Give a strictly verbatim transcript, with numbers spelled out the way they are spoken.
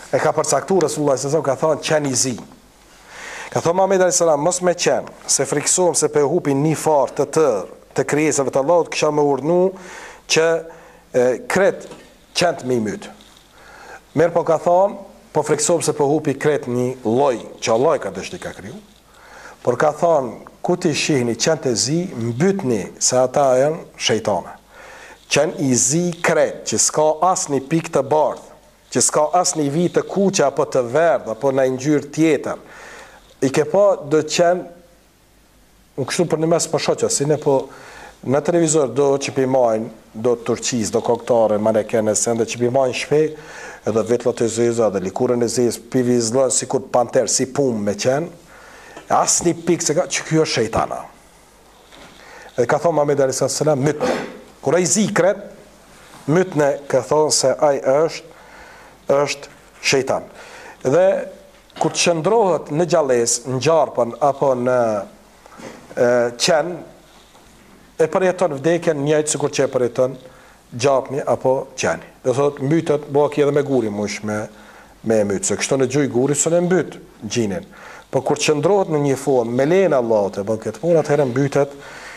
e ka përcaktuar Resulullah sallallahu alaihi wasallam, ka thënë qen i zi. Ka thënë Muhamedi alayhis salam, mos me qen, se friksohem se pe hupin një farë të tërë të krijesave të Allahut, kisha më urnu që e, kret qent me i myt. Mirë po ka thënë, po friksohem se po hupi kret një lloj që Allah ka dështi ka kriju. Por ka thënë, ku ti shihni qent e zi, mbytni se ata janë shejtane. Qen i zi kret, që s'ka asnjë pikë të bardhë, që s'ka asnjë vit të kuqe apo të verdhë apo në ngjyrë tjetër. I ke pa do qen, në kështu për një mes për shoqë, si ne po në televizor do që pimajnë, do turqis, do koktare, manekene, sende që pimajnë shpe, edhe vetlat e zeza, edhe likurën e zezë, pivizlën, si kur panter, si pum me qenë, asnjë pikë se ka, që kjo është shejtana. Edhe ka thonë Muhamedi alayhis salam, mytne. Kur ai zikret, mytne ka thonë se ai është, është shejtan. Dhe kur të qëndrohet në gjallës, në gjarpën, apo në e, qen, e përjeton vdekjen njëjtë sikur që e përjeton gjapni apo qeni. Do thotë mbytet, bëhet edhe me guri mush me me myt, se kështu në gjuj guri s'e mbyt gjinin. Po kur qëndrohet në një formë me lejen e Allahut e bën këtë punë, atëherë mbytet